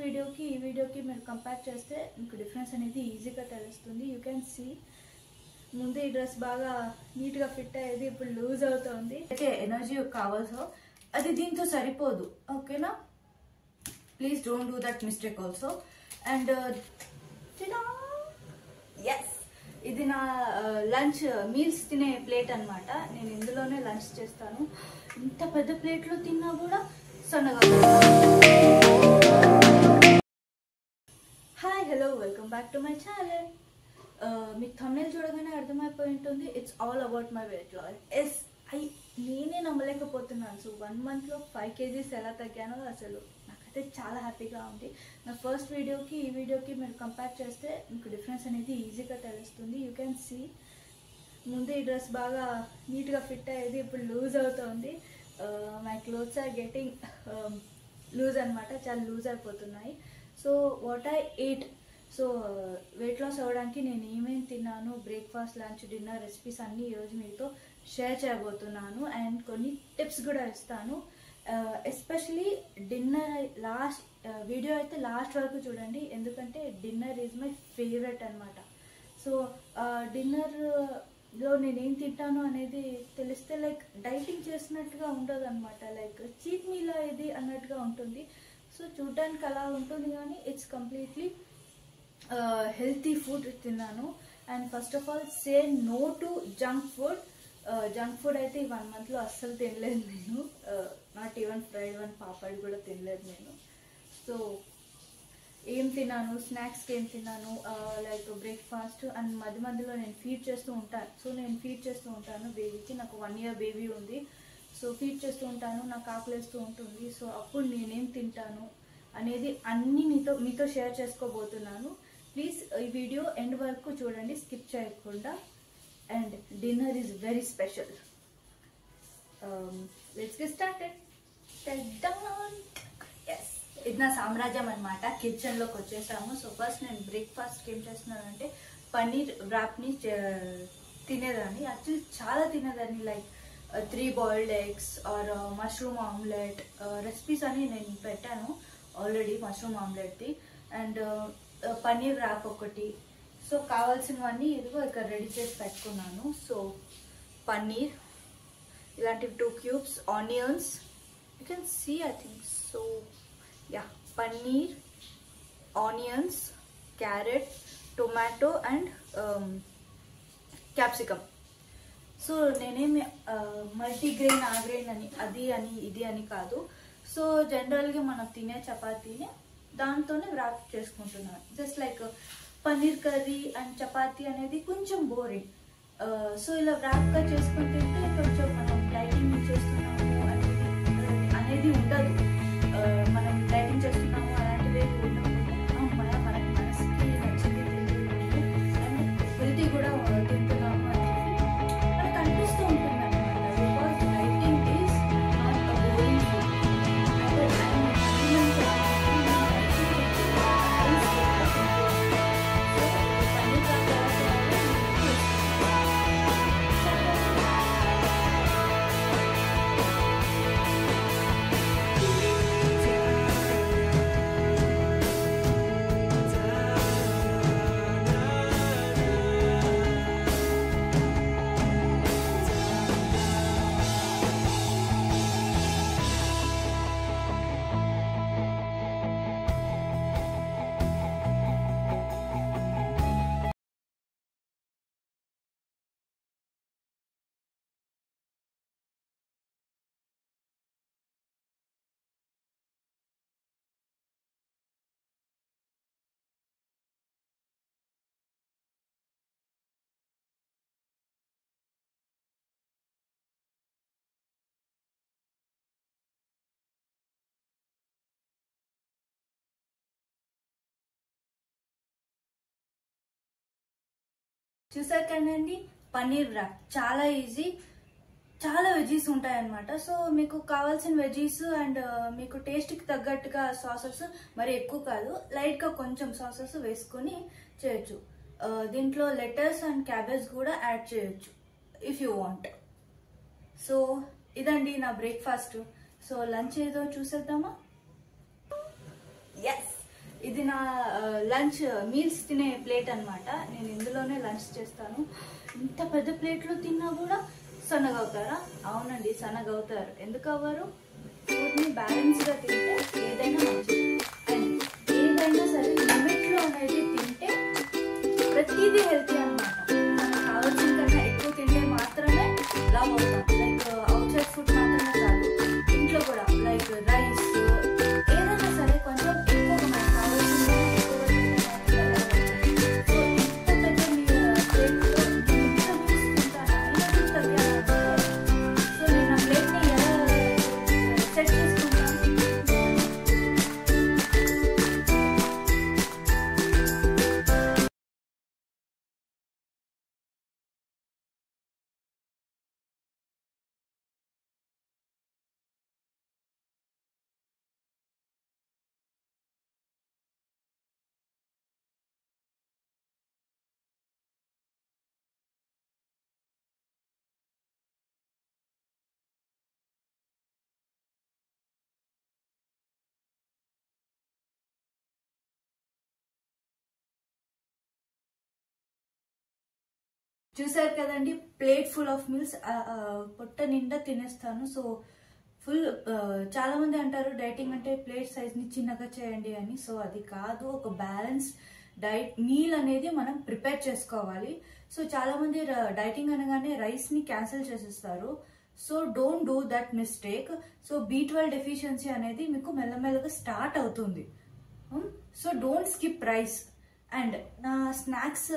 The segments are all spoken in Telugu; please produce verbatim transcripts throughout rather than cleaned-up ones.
వీడియోకి ఈ వీడియోకి మీరు కంపేర్ చేస్తే మీకు డిఫరెన్స్ అనేది ఈజీగా తెలుస్తుంది. యూ కెన్ సీ ముందు ఈ డ్రెస్ బాగా నీట్గా ఫిట్ అయ్యేది, ఇప్పుడు లూజ్ అవుతుంది. అయితే ఎనర్జీ కావాల్సో అది దీంతో సరిపోదు, ఓకేనా? Please don't do that mistake also. And yes, ఇది నా లంచ్ మీల్స్ తినే ప్లేట్ అనమాట. నేను ఇందులోనే లంచ్ చేస్తాను. ఇంత పెద్ద ప్లేట్లో తిన్నా కూడా సన్నగా. Hi, hello, welcome back to my channel. మీకు థంబ్నెయిల్ చూడగానే అర్థమైపోయి ఉంటుంది, it's all about my weight loss. Yes, I నేనే నమ్మలేకపోతున్నాను. సో వన్ మంత్లో ఫైవ్ కేజీస్ ఎలా తగ్గానో అసలు నాకైతే చాలా హ్యాపీగా ఉంది. నా ఫస్ట్ వీడియోకి ఈ వీడియోకి మీరు కంపేర్ చేస్తే మీకు డిఫరెన్స్ అనేది ఈజీగా తెలుస్తుంది. యూ కెన్ సీ ముందు ఈ డ్రెస్ బాగా నీట్గా ఫిట్ అయ్యేది, ఇప్పుడు లూజ్ అవుతుంది. My clothes are getting loose అనమాట, చాలా లూజ్ అయిపోతున్నాయి. So what I ate, so weight loss అవ్వడానికి నేను ఏమేమి తిన్నాను, బ్రేక్ఫాస్ట్, లంచ్, డిన్నర్ రెసిపీస్ అన్నీ ఈరోజు మీతో షేర్ చేయబోతున్నాను. అండ్ కొన్ని టిప్స్ కూడా ఇస్తాను. ఎస్పెషలీ డిన్నర్ లాస్ట్ వీడియో అయితే లాస్ట్ వరకు చూడండి, ఎందుకంటే డిన్నర్ ఈజ్ మై ఫేవరెట్ అనమాట. సో డిన్నర్లో నేనేం తింటాను అనేది తెలిస్తే లైక్ డైటింగ్ చేసినట్టుగా ఉండదు అనమాట, లైక్ చీట్ మీలా ఇది అన్నట్టుగా ఉంటుంది. సో చూడడానికి అలా ఉంటుంది కానీ ఇట్స్ కంప్లీట్లీ హెల్తీ ఫుడ్ తిన్నాను. And first of all say no to junk food. Junk food అయితే ఈ వన్ మంత్లో అస్సలు తినలేదు నేను. Not even fried one papad కూడా తినలేదు నేను. సో ఏం తిన్నాను, స్నాక్స్కి ఏం తిన్నాను, లైక్ బ్రేక్ఫాస్ట్ అండ్ మధ్య మధ్యలో నేను ఫీడ్ చేస్తూ ఉంటాను. సో నేను ఫీడ్ చేస్తూ ఉంటాను బేబీకి, నాకు వన్ ఇయర్ బేబీ ఉంది. సో ఫీడ్ చేస్తూ ఉంటాను, నాకు ఆకలిస్తూ ఉంటుంది. సో అప్పుడు నేనేం తింటాను అనేది అన్నీ మీతో మీతో షేర్ చేసుకోబోతున్నాను. ప్లీజ్ ఈ వీడియో ఎండ్ వరకు చూడండి, స్కిప్ చేయకుండా. And dinner is very special. Let's get started. Yes, ఇది నా సామ్రాజ్యం అనమాట. కిచెన్లోకి వచ్చేసాము. సో ఫస్ట్ నేను బ్రేక్ఫాస్ట్కి ఏం చేస్తున్నానంటే పన్నీర్ వ్రాప్ని తినేదాన్ని. యాక్చువల్లీ చాలా తినేదాన్ని, like three boiled eggs or mushroom omelette recipes అని నేను పెట్టాను ఆల్రెడీ, మష్రూమ్ ఆమ్లెట్ది. అండ్ పన్నీర్ ర్యాప్ ఒకటి. సో కావాల్సినవన్నీ ఇదిగో ఇక్కడ రెడీ చేసి పెట్టుకున్నాను. సో పన్నీర్, ఇలాంటివి two cubes, onions, you can see I think. So ya, paneer, onions, carrot, tomato and capsicum. So నేనేమి మల్టీగ్రెయిన్ ఆగ్రెయిన్ అని అది అని ఇది అని కాదు. సో జనరల్గా మనం తినే చపాతీని దాంతోనే వ్రాప్ చేసుకుంటున్నాను. Just like paneer curry and chapati అనేది కొంచెం బోరింగ్. సో ఇలా వ్రాప్గా చేసుకుని తింటే కొంచెం మనం డైటింగ్ చేస్తున్నాము అనేది అనేది ఉండదు. మనం డైటింగ్ చేస్తున్నాము అలాంటివి ఉండకుండా మన మన మనసుకి నచ్చింది తింటున్నాము అండ్ హెల్తీ కూడా తింటున్నాము అనేది మనకు అనిపిస్తూ ఉంటుంది అనమాట. Because dieting is not a boring food. చూసారు కదండి, పన్నీర్ వ్రాప్ చాలా ఈజీ, చాలా వెజీస్ ఉంటాయన్నమాట. సో మీకు కావాల్సిన వెజీస్ అండ్ మీకు టేస్ట్కి తగ్గట్టుగా సాసెస్ మరి ఎక్కువ కాదు, లైట్గా కొంచెం సాసెస్ వేసుకొని చేయొచ్చు. దీంట్లో లెటర్స్ అండ్ క్యాబేజ్ కూడా యాడ్ చేయొచ్చు ఇఫ్ యూ వాంట్. సో ఇదండి నా బ్రేక్ఫాస్ట్. సో లంచ్ ఏదో చూసేద్దామా? ఎస్, ఇది నా లంచ్ మీల్స్ తినే ప్లేట్ అన్నమాట. నేను ఇందులోనే లంచ్ చేస్తాను. ఇంత పెద్ద ప్లేట్లో తిన్నా కూడా సన్నగా అవుతారా? అవునండి, సన్నగా అవుతారు. ఎందుకు అవ్వరు? ఫుడ్ని బ్యాలెన్స్గా తింటే ఏదైనా మంచిది. అండ్ ఏదైనా సరే లిమిట్లో అనేది తింటే ప్రతిదీ హెల్తీ అనమాట. మనకు కావాల్సిన కన్నా ఎక్కువ తింటే మాత్రమే లావ్ అవుతాం. లైక్ అవుట్ సైడ్ ఫుడ్ మాత్రమే కాదు, ఇంట్లో కూడా లైక్ రైస్ ఏదైనా సరే కొంచెం ఎక్కువ మనకు కావాల్సిన ఎక్కువ తింటే లావ్ అవుతాం. సో ఇంత పెద్ద మీ ప్లేట్లో ఇంత మీల్స్ తింటాను అయినా కూడా తగ్గాలంటే సో నేను ఆ ప్లేట్ని ఎలా సెట్ చేసుకుంటాను? చూసారు కదండి, ప్లేట్ ఫుల్ ఆఫ్ మీల్స్ పొట్ట నిండా తినేస్తాను. సో ఫుల్ చాలా మంది అంటారు డైటింగ్ అంటే ప్లేట్ సైజ్ ని చిన్నగా చేయండి అని. సో అది కాదు, ఒక బ్యాలెన్స్ డైట్ మీల్ అనేది మనం ప్రిపేర్ చేసుకోవాలి. సో చాలా మంది డైటింగ్ అనగానే రైస్ ని క్యాన్సిల్ చేసేస్తారు. So don't do that mistake. So B twelve deficiency అనేది మీకు మెల్లమెల్లగా స్టార్ట్ అవుతుంది. So don't skip rice. And నా స్నాక్స్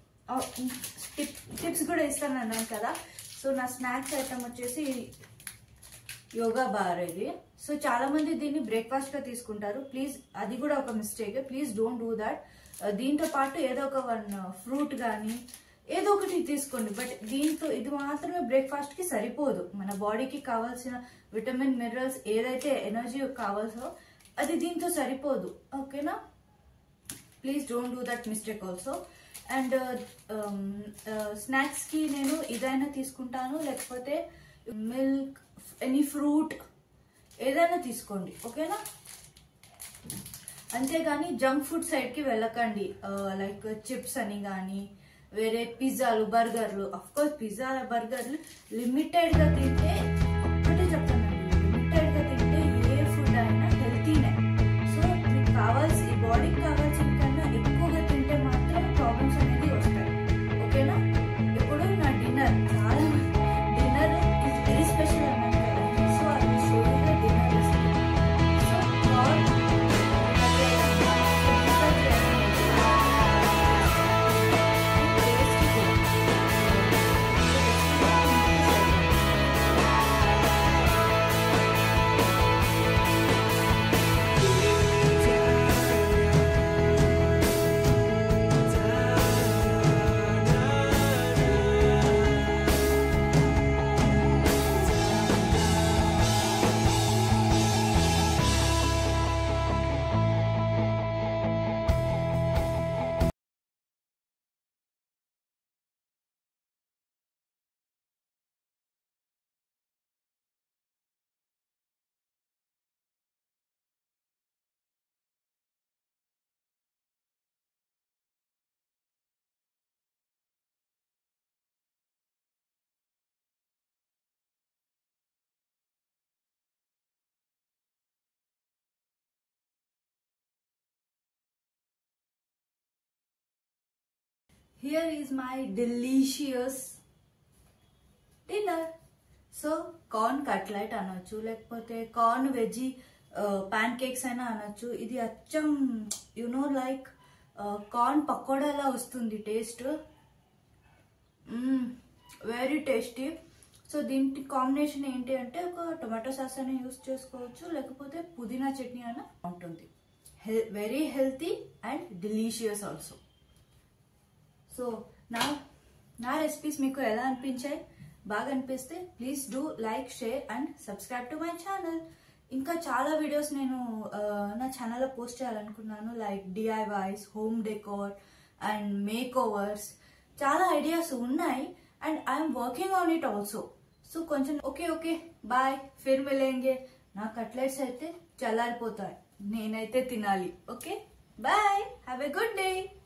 టిప్స్ కూడా ఇస్తాను అన్నాను కదా. సో నా స్నాక్స్ ఐటమ్ వచ్చేసి యోగా బార్ ఇది. సో చాలా మంది దీన్ని బ్రేక్ఫాస్ట్ గా తీసుకుంటారు. ప్లీజ్ అది కూడా ఒక mistake. Please don't do that. దీంతో పాటు ఏదో ఒక వన్ ఫ్రూట్ కానీ ఏదో ఒకటి తీసుకోండి. బట్ దీంతో ఇది మాత్రమే బ్రేక్ఫాస్ట్ కి సరిపోదు. మన బాడీకి కావాల్సిన విటమిన్ మినరల్స్ ఏదైతే ఎనర్జీ కావాల్సో అది దీంతో సరిపోదు. ఓకేనా? Please don't do that mistake also. And snacks కి నేను ఇదైనా తీసుకుంటాను, లేకపోతే మిల్క్, ఎనీ ఫ్రూట్ ఏదైనా తీసుకోండి. ఓకేనా? అంతేగాని జంక్ ఫుడ్ సైడ్ కి వెళ్ళకండి. లైక్ చిప్స్ అని కానీ వేరే పిజ్జాలు, బర్గర్లు. అఫ్ కోర్స్ పిజ్జా బర్గర్లు లిమిటెడ్ గా తింటే, ఒకటే చెప్తానండి, లిమిటెడ్ గా తింటే ఏ ఫుడ్ అయినా హెల్తీనే. సో మీకు కావాల్సి బాడీకి కావాల్సిన కన్నా ఎక్కువగా తింటే మాత్రం ప్రాబ్లమ్స్ అనేది వస్తాయి. ఓకేనా? ఇప్పుడు నా డిన్నర్ చాలా డిన్నర్ ఇస్ వెరీ స్పెషల్ అన్నాను కదండి. సో అది షో dinner recipe. So corn here is my delicious dinner. So corn cutlet అనొచ్చు, లేకపోతే కార్న్ వెజీ పాన్ కేక్స్ అయినా అనొచ్చు. ఇది అచ్చం యునో లైక్ కార్న్ పకోడాలా వస్తుంది టేస్ట్. Very tasty. సో దీనికి కాంబినేషన్ ఏంటి అంటే ఒక టొమాటో సాస్ అయినా యూస్ చేసుకోవచ్చు, లేకపోతే పుదీనా చట్నీ అయినా ఉంటుంది. Very healthy and delicious also. So నా నా రెసిపీస్ మీకు ఎలా అనిపించాయి? బాగా అనిపిస్తే please do like, share and subscribe to my channel. ఇంకా చాలా వీడియోస్ నేను నా ఛానల్లో పోస్ట్ చేయాలనుకున్నాను, like DIYs, home decor and makeovers. చాలా ఐడియాస్ ఉన్నాయి and I'm working on it also. So కొంచెం ఓకే ఓకే బాయ్, ఫిర్ మిలేంగే. నా కట్లెట్స్ అయితే చల్లారిపోతాయి, నేనైతే తినాలి. Okay. Bye, have a good day.